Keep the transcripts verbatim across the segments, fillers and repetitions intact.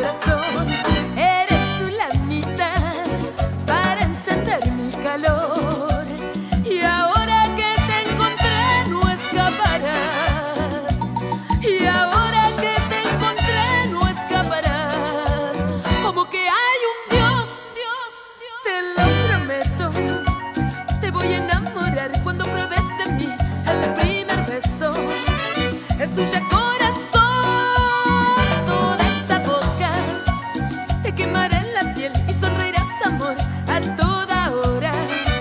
corazón. Eres tú la mitad para encender mi calor. Y ahora que te encontré no escaparás. Y ahora que te encontré no escaparás. Como que hay un Dios, Dios, Dios. Te lo prometo. Te voy a enamorar cuando pruebes de mí el primer beso. Es tuya corazón, toda esa boca. Te quemaré en la piel y sonreirás amor a toda hora.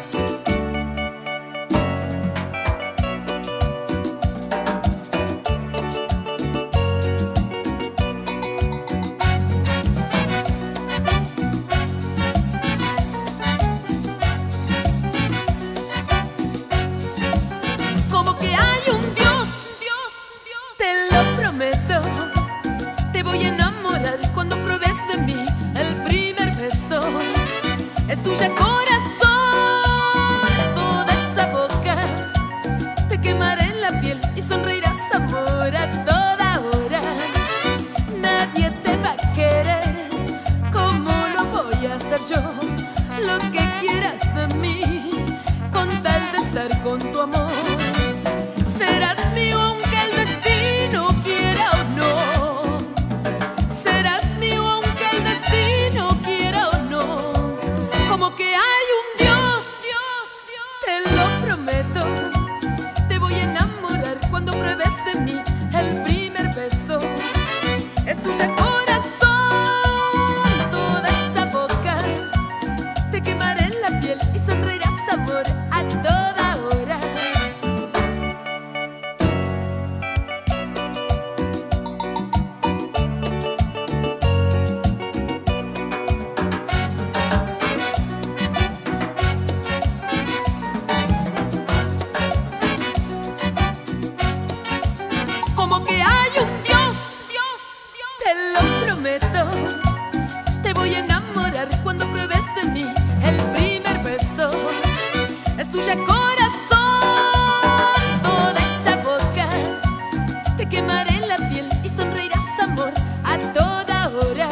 Como que hay un Dios, Dios, Dios. Te lo prometo. Te voy a enamorar cuando pruebes de mí el primer beso. Es tuya corazón, toda esa boca. Te quemaré en la piel y sonreirás amor a toda hora. Nadie te va a querer como lo voy a hacer yo. Lo que quieras de mí, con tal de estar con tu amor. Serás mío aunque el destino quiera o no. Serás mío aunque el destino quiera o no. Como que hay un Dios, Dios, Dios. Te lo prometo. Te voy a enamorar cuando pruebes de mí el primer beso. Es tuya corazón, toda esa boca. Te quemaré en la piel y sonreirás amor a toda hora. Como que hay un Dios, Dios, Dios. Te lo prometo. Te voy a enamorar cuando pruebes de mí el primer beso. Es tuya corazón, toda esa boca. Te quemaré en la piel y sonreirás amor a toda hora.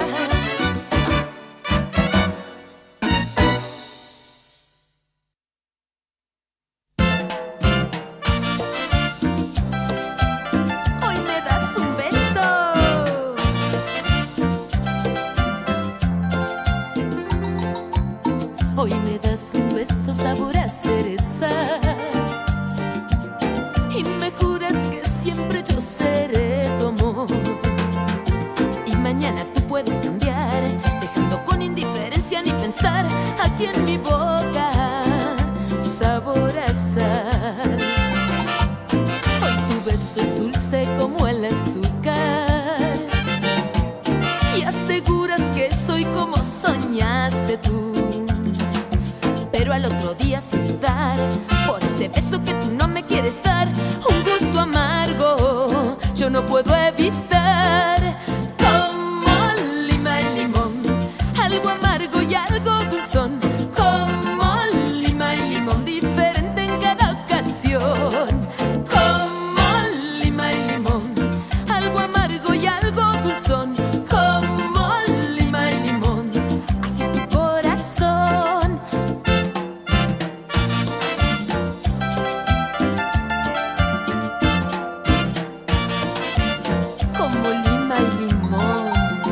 Hoy me das un beso. Hoy me das un beso sabor a cereza. Y me juras que siempre yo seré tu amor. Y mañana tú puedes cambiar, dejando con indiferencia ni pensar. Aquí en mi boca sabor a sal. Hoy tu beso es dulce como el azúcar. Y aseguras que soy como soñaste tú. Pero al otro día sin dudar, por ese beso que tú no me quieres dar, un gusto amargo yo no puedo evitar. Como lima y limón, algo amargo y algo dulzón. Como lima y limón, diferente en cada ocasión. Como lima y limón, algo amargo y algo dulzón. Como lima y limón, así es tu corazón. Como lima y limón.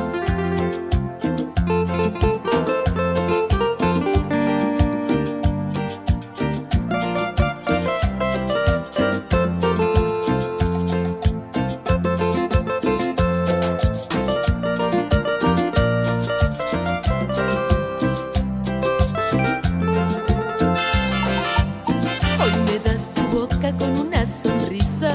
Hoy me das tu boca con una sonrisa.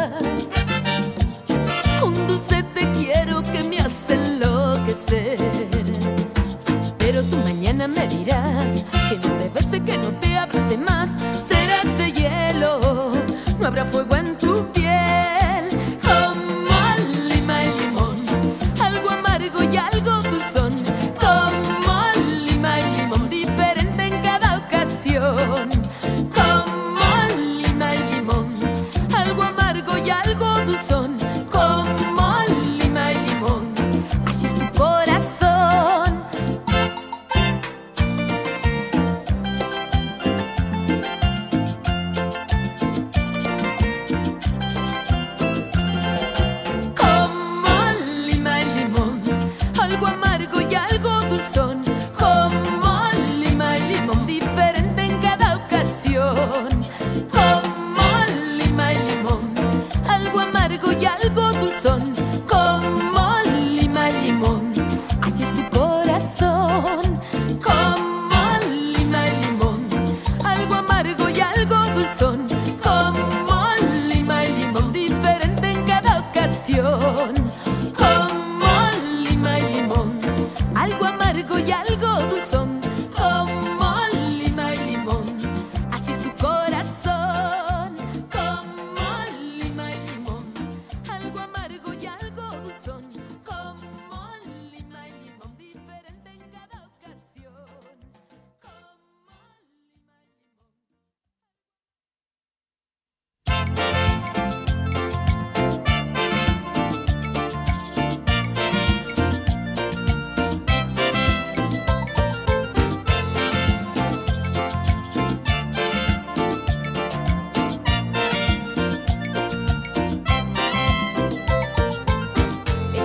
Un dulce te quiero que me hace enloquecer. Pero tú mañana me dirás que no te bese, que no te abrace más. Serás de hielo, no habrá fuego en tu piel. Como lima y limón, algo amargo y algo dulzón. Como lima y limón, diferente en cada ocasión. Como lima y limón, algo amargo y algo dulzón. Como lima y limón, así es tu corazón.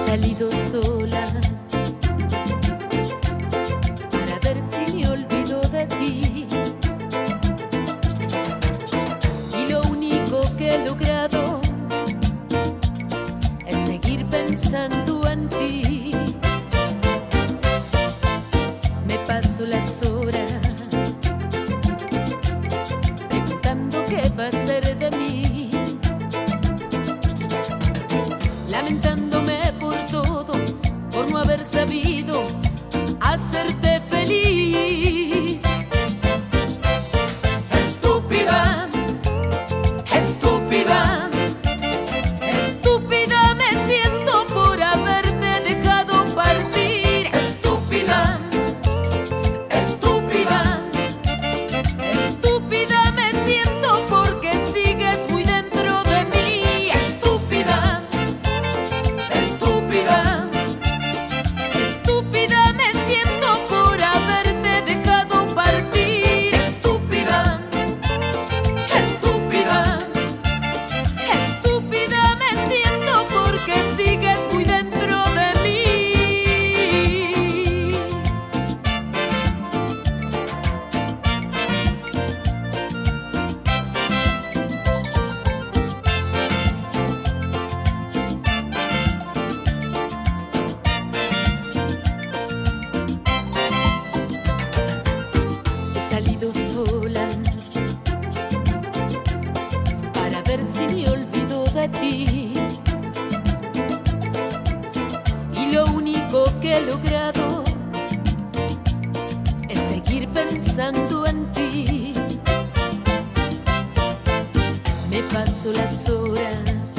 salido sola para ver si me olvido de ti. Y lo único que he logrado es seguir pensando en ti. Me paso las horas preguntando qué va a ser de mí, lamentándome por todo, por no haber sabido hacerte feliz. Estúpida, estúpida, estúpida me siento por haberte dejado partir. Estúpida, estúpida, estúpida me siento porque sigues muy dentro de mí. Estúpida, estúpida, estúpida me siento por haberte dejado partir. Estúpida, estúpida, estúpida me siento porque sigues muy dentro de mí. He salido sola para ver si me olvido de ti. Y lo único que he logrado es seguir pensando en ti. Me paso las horas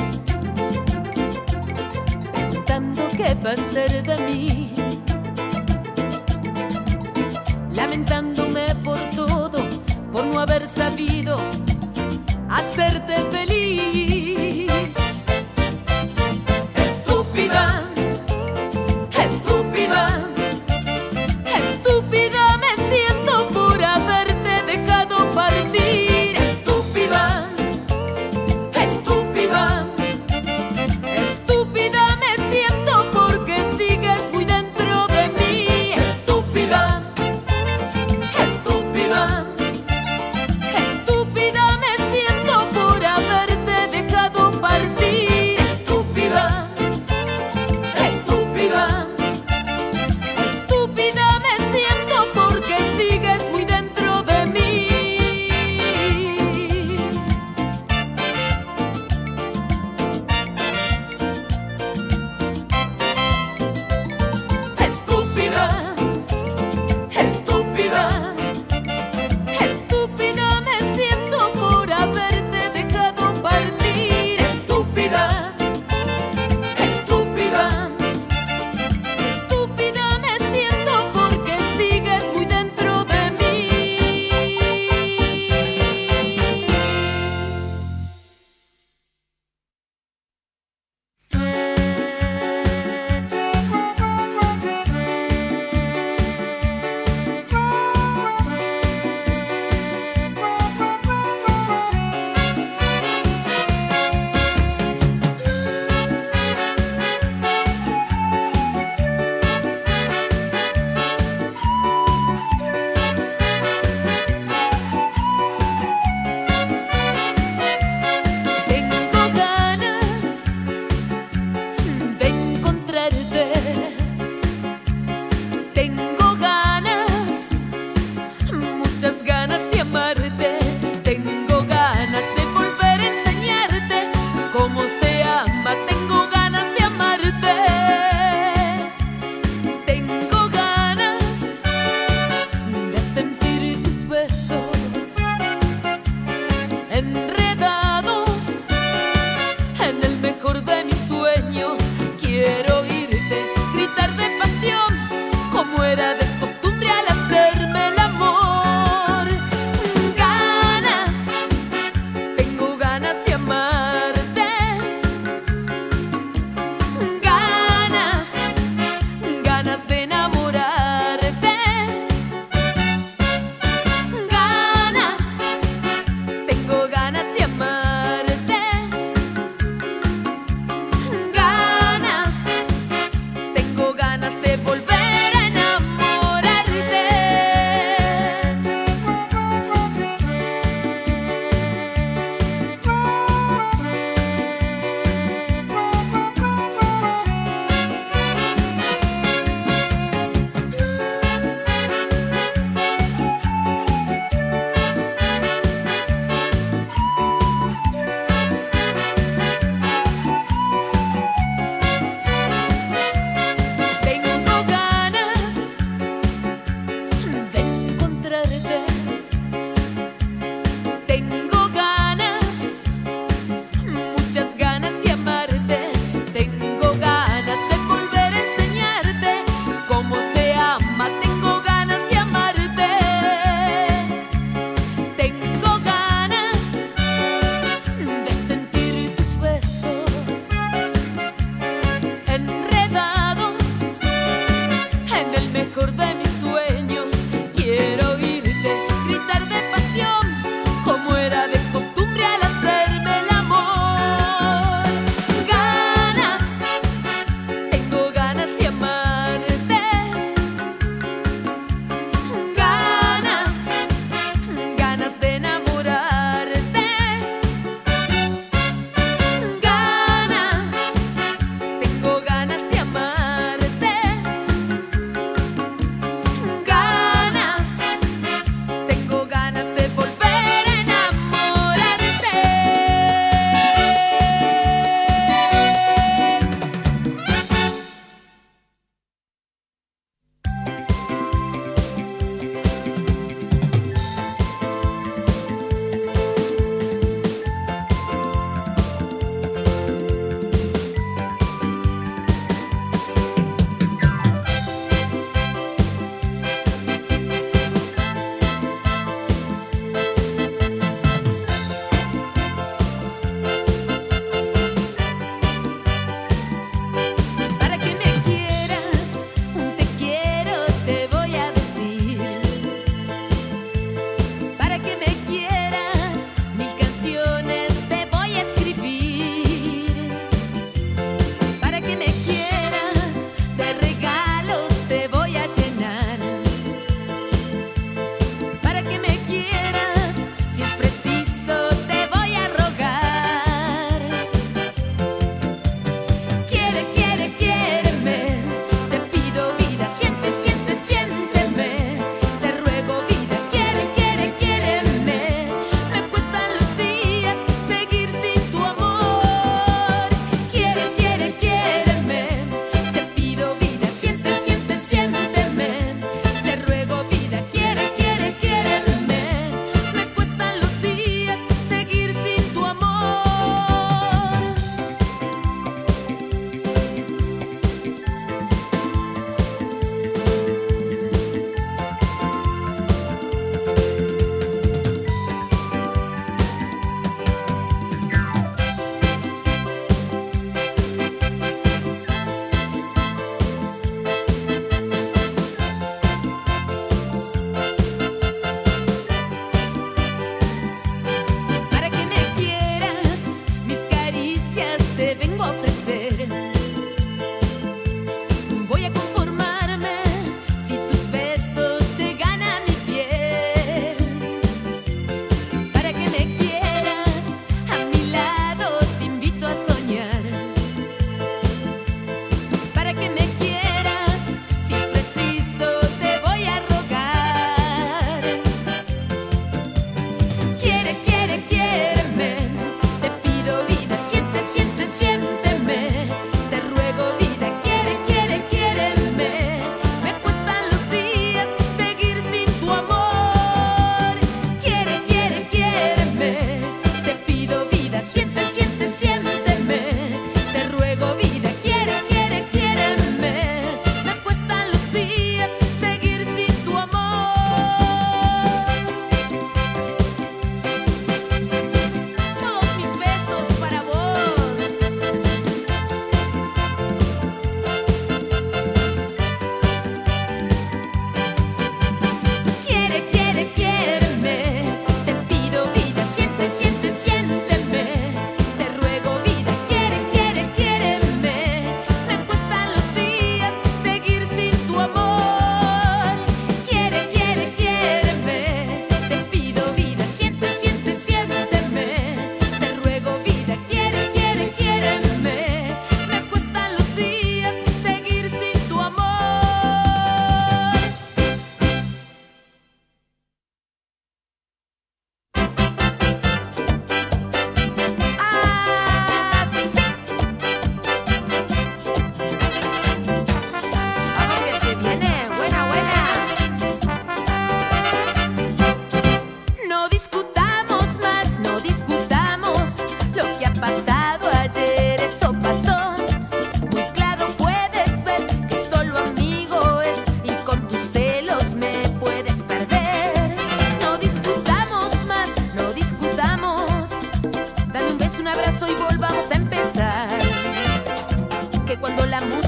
preguntando qué va a ser de mí, lamentándome por todo, por no haber sabido hacerte feliz. Estúpida, estúpida, estúpida me siento por haberte dejado partir. Estúpida, estúpida, estúpida me siento porque sigues muy dentro de mí. Estúpida, estúpida, estúpida me siento por haberte dejado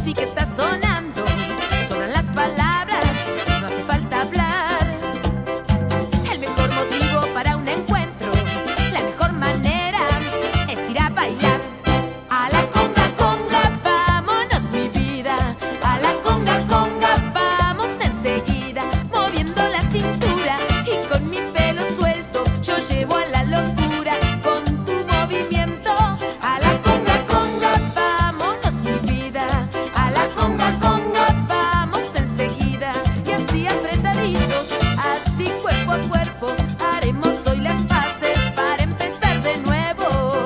música está sonando, sobran las palabras, no hace falta hablar. El mejor motivo para un encuentro, la mejor manera es ir a bailar. A la conga conga, vámonos mi vida. A la conga conga, vamos enseguida, moviendo la cintura y con mi pelo suelto yo llevo a la locura con tu movimiento. A la conga conga, vámonos mi vida. A la conga conga, vamos enseguida. Y así apretaditos, así cuerpo a cuerpo, haremos hoy las paces para empezar de nuevo.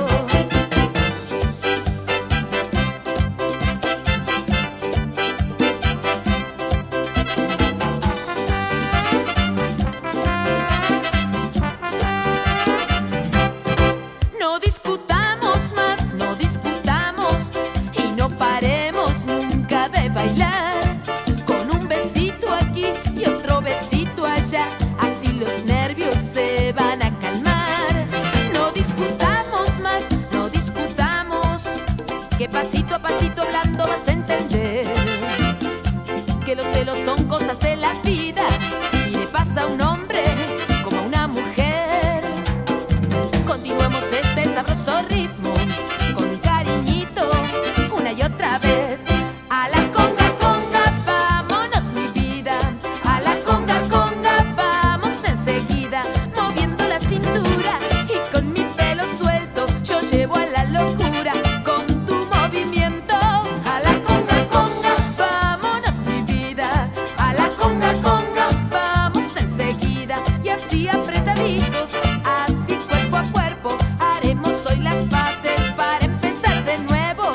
No discutamos más, no discutamos y no paremos nunca de bailar. Con un besito aquí y otro besito allá, así los nervios se van a calmar. No discutamos más, no discutamos, que pasito a pasito hablando vas a entender que los celos son cosas de la vida y le pasa a un hombre como a una mujer. Continuamos este sabroso ritmo con un cariñito una y otra vez. A la conga conga, vámonos mi vida. A la conga conga, vamos enseguida, moviendo la cintura y con mi pelo suelto yo llevo a la locura con tu movimiento. A la conga conga, vámonos mi vida. A la conga conga, vamos enseguida y así apretaditos, así cuerpo a cuerpo, haremos hoy las paces para empezar de nuevo.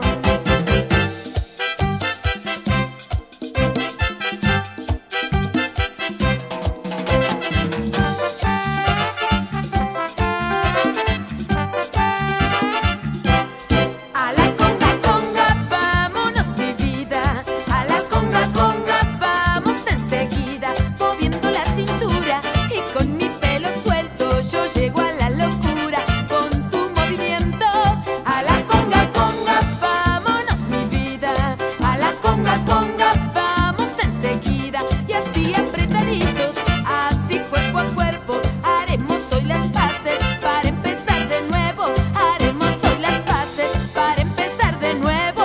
A la conga conga, vámonos mi vida. A la conga conga, vamos enseguida, moviendo la cintura y con mi pelo suelto yo llego a la locura con tu movimiento. A la conga conga, vámonos mi vida. A la conga conga, vamos enseguida y así apretaditos, así cuerpo a cuerpo, haremos hoy las paces para empezar de nuevo. Haremos hoy las paces para empezar de nuevo.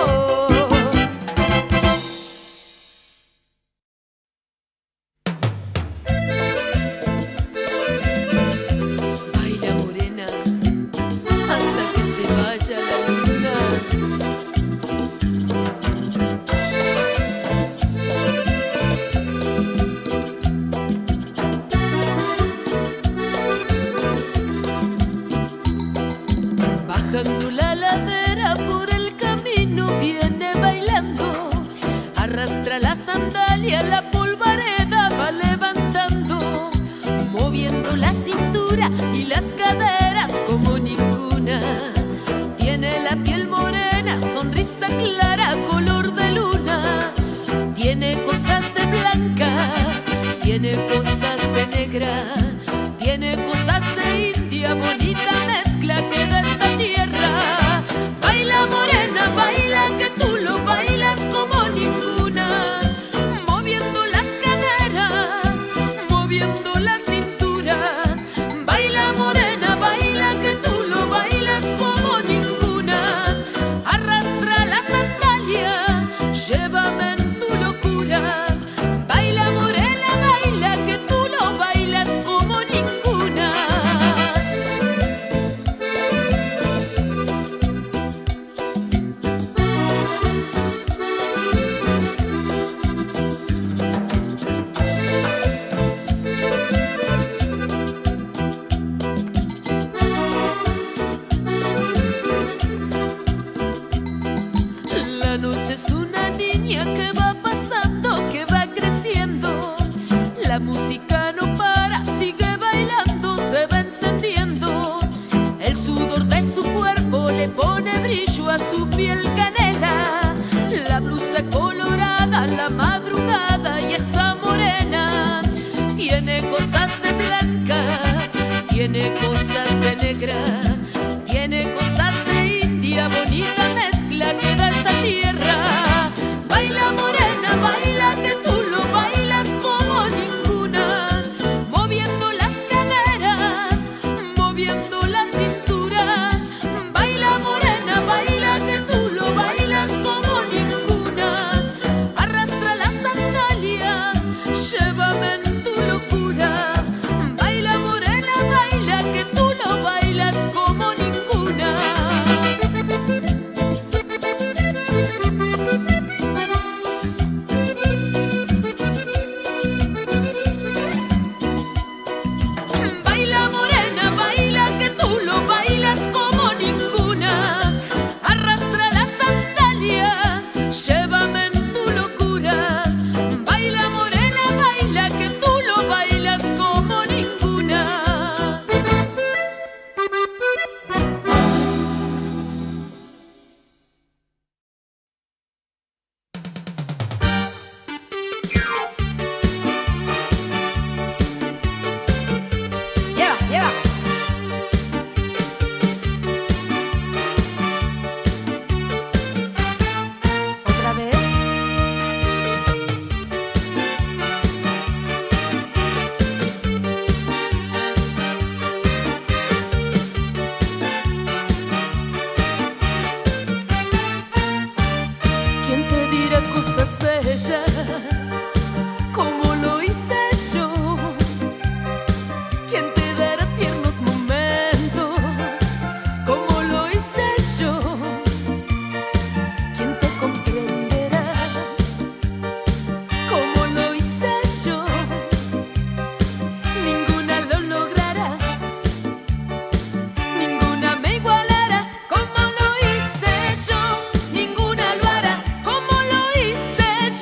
Baila morena hasta que se vaya la luna. Bajando la ladera por el camino viene bailando, arrastra la sandalia, la polvareda va levantando, moviendo la cintura y las caderas como ninguna. Tiene la piel morena, sonrisa clara, color de luna. Tiene cosas de blanca, tiene cosas de negra, tiene cosas de india, bonita mezcla que da esta tierra. Baila morena, baila que tú lo bailas como ninguna, moviendo las caderas, moviendo la cintura. Baila morena, baila que tú lo bailas como ninguna. Arrastra la sandalia, llévame en tu locura. Baila morena, baila que tú lo bailas como ninguna. La noche es una niña que va pasando, que va creciendo. La música no para, sigue bailando, se va encendiendo. El sudor de su cuerpo le pone brillo a su piel canela. La blusa colorada, la madrugada y esa morena. Tiene cosas de blanca, tiene cosas de negra, tiene cosas de india, bonita mezcla que da esa tierra. cosas bellas, como lo hice yo. ¿Quién te dará tiernos momentos, como lo hice yo? ¿Quién te comprenderá, como lo hice yo? Ninguna lo logrará, ninguna me igualará, como lo hice yo. Ninguna lo hará, como lo hice